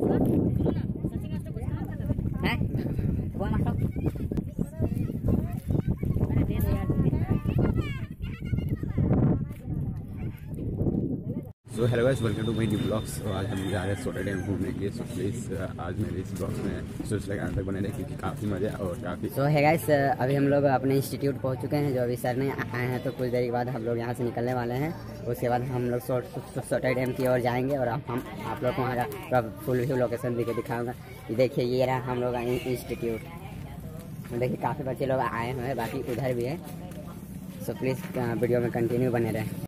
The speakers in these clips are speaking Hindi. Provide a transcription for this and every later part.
So hello guys, welcome to my new blogs. तो आज हम जा रहे हैं सोटा डैम घूमने के लिए। सो प्लीज़ आज मेरे इस ब्लॉग्स में सोच लगा अंत तक बने रहे क्योंकि काफ़ी मज़ा और काफ़ी। सो है गाइस, अभी हम लोग अपने इंस्टीट्यूट पहुंच चुके हैं। जो अभी सर ने आए हैं तो कुछ देर के बाद हम लोग यहाँ से निकलने वाले हैं। उसके बाद हम लोग सोटा डैम की ओर जाएंगे और हम आप लोग को वहाँ फुल व्यू लोकेशन दिखाऊँगा। देखिए ये रहा हम लोग इंस्टीट्यूट। देखिए काफ़ी बच्चे लोग आए हुए हैं, बाकी उधर भी है। सो प्लीज़ वीडियो में कंटिन्यू बने रहें।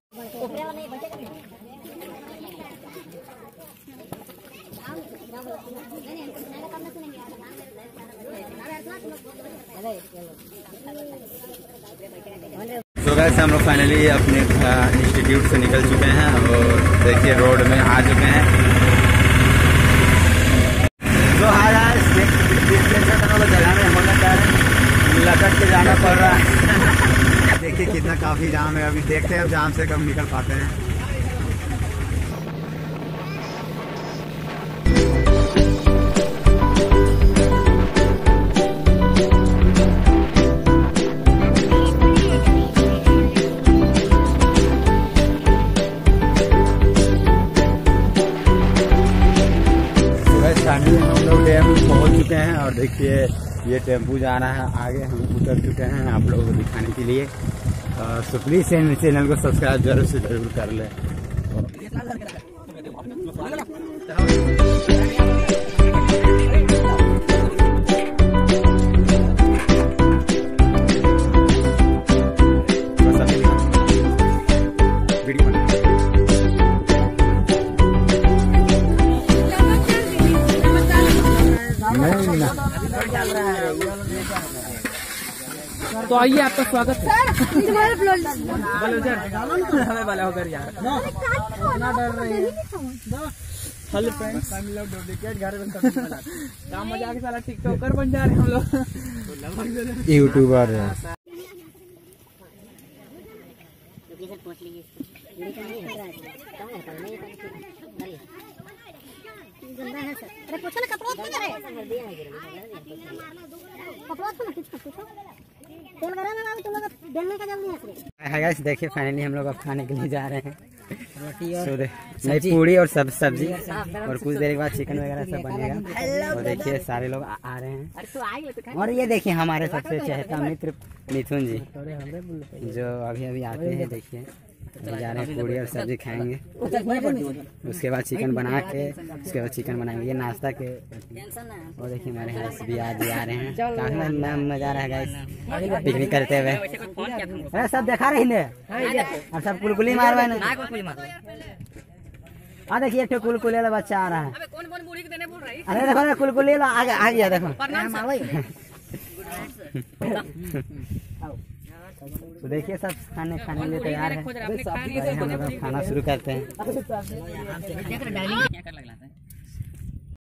तो गाइस हम लोग फाइनली अपने इंस्टीट्यूट से निकल चुके हैं और देखिए रोड में आ चुके हैं। तो हाँ गाइस, जगह में होना चाह रहे हैं, लटक के जाना पड़ रहा है। देखिए कितना काफी जाम है। अभी देखते हैं अब जाम से कब निकल पाते हैं। हम लोग डैम पहुंच चुके हैं और देखिए ये टेम्पू जा रहा है आगे। हम उतर चुके हैं आप लोगों को दिखाने के लिए। तो प्लीज़ चैनल को सब्सक्राइब जरूर से जरूर कर लें। तो आइए, आपका स्वागत है। हमें वाला होकर यार ना डर रहे हैं। हेलो फ्रेंड्स, हम लोग डुप्लीकेट घर में काम मजा के साला टिकटॉकर बन जा रहे हैं हम लोग, यूट्यूबर है। देखिए फाइनली हम लोग अब खाने के लिए जा रहे हैं। रोटी पूड़ी और सब्जी और कुछ देर के बाद चिकन वगैरह सब बनेगा। और देखिए सारे लोग आ रहे हैं। और ये देखिए हमारे सबसे चहेता मित्र मिथुन जी जो अभी अभी आते हैं। देखिए जा रहे हैं, पूड़ी और सब्जी खाएंगे। उसके बाद चिकन बना के बनाएंगे। ये नाश्ता के। और देखिए हमारे हाथ भी आज आ रहे हैं। काफी मजा आ रहा है गाइस पिकनिक करते हुए। अरे सब देखा रही है और सब कुलकुली मार रहे हैं। हाँ देखिए एक कुलकुले वाला बच्चा आ रहा है। अरे देखो कुलकुली आगे आ गया देखो। तो देखिए सब खाने के लिए तैयार है। हम लोग खाना शुरू करते हैं।